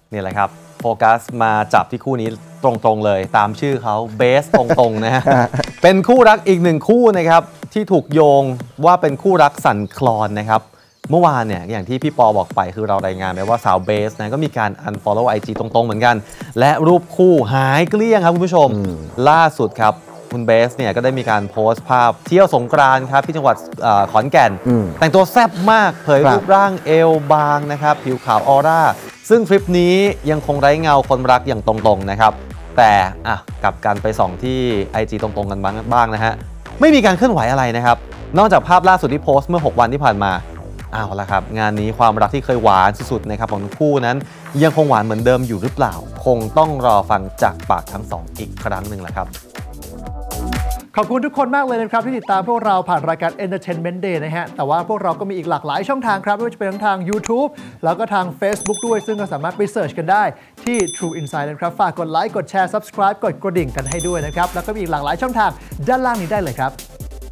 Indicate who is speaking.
Speaker 1: นี่แหละครับโฟกัสมาจับที่คู่นี้ตรงๆเลยตามชื่อเขาเบสตรงๆนะฮะ เป็นคู่รักอีกหนึ่งคู่นะครับที่ถูกโยงว่าเป็นคู่รักสั่นคลอนนะครับเมื่อวานเนี่ยอย่างที่พี่ปอบอกไปคือเรารายงานไปว่าสาวเบสนะก็มีการ unfollow IG ตรงๆเหมือนกันและรูปคู่หายเกลี้ยงครับคุณผู้ชมล่าสุดครับคุณเบสเนี่ยก็ได้มีการโพสต์ภาพเที่ยวสงกรานต์ครับที่จังหวัดขอนแก่นแต่งตัวแซ่บมากเผยรูปร่างเอวบางนะครับผิวขาวออร่าซึ่งทริปนี้ยังคงไร้เงาคนรักอย่างตรงๆนะครับแต่กลับกันไปส่องที่ IG ตรงๆกันบ้างนะฮะไม่มีการเคลื่อนไหวอะไรนะครับนอกจากภาพล่าสุดที่โพสต์เมื่อ6วันที่ผ่านมาเอาละครับงานนี้ความรักที่เคยหวานสุดๆนะครับของทั้งคู่นั้นยังคงหวานเหมือนเดิมอยู่หรือเปล่าคงต้องรอฟังจากปากทั้งสองอีกครั้งหนึ่งแหละครับ
Speaker 2: ขอบคุณทุกคนมากเลยนะครับที่ติดตามพวกเราผ่านรายการ Entertainment Day นะฮะแต่ว่าพวกเราก็มีอีกหลากหลายช่องทางครับไม่ว่าจะเป็นทั้งทาง YouTube แล้วก็ทาง Facebook ด้วยซึ่งก็สามารถไปเสิร์ชกันได้ที่ True Insight นะครับฝากกดไลค์กดแชร์ Subscribe กดกระดิ่งกันให้ด้วยนะครับแล้วก็มีอีกหลากหลายช่องทางด้านล่างนี้ได้เลยครับ